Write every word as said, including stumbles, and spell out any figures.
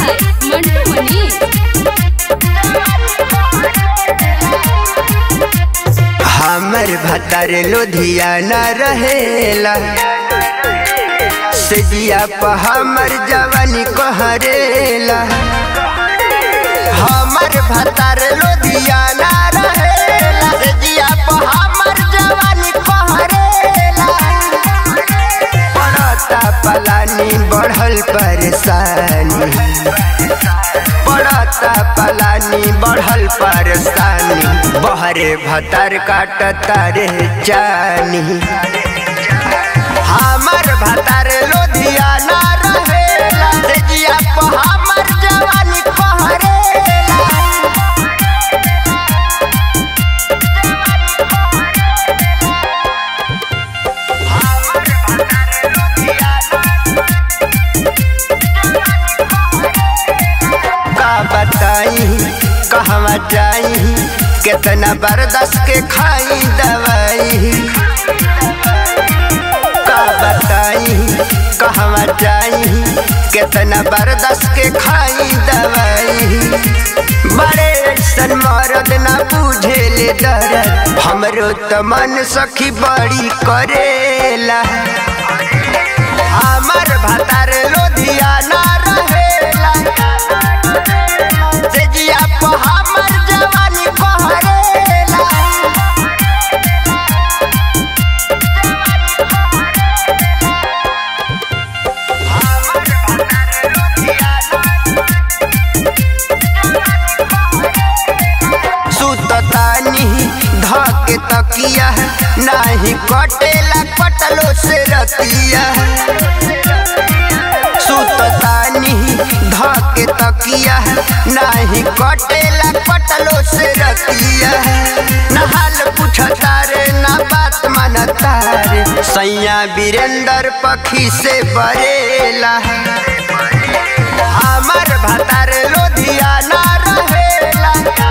By Mantu मनी। हमर भतर लुधियाना रहेला सजिया पर हमर जवानी कहरेला। हमर भतर लुधियाना रहेला सजिया पर हमर जवानी कहरेला। पड़ता पलानी बढ़ल परेशानी, पड़ता पलानी बढ़ल परेशानी। बहरे भतर काटता रे जानी। हमर भतर लुधियाना रहेला सजिया पर हमर जवानी कहरेला। का बताई कहवा जाई कितना बर्दाश्त के खाई दवाई। का बताई कहवा जाई कितना बर्दाश्त के खाई दवाई। बड़े ऐसन मरद ना बुझे ले दर्द हमरो त मन सखी बड़ी करेला। हमर भतर लुधियाना रहेला सजिया पर हमर जवानी कहरेला। सुततानी धके तकिया नाही कटेला कटलो से रतिया। सुततानी धके तकिया नाही कटेला कटलो से रतिया। न हाल पूछता रे न बात मानता रे सैया वीरेंद्र पखी से बरेला। हमर भतर लुधियाना रहेला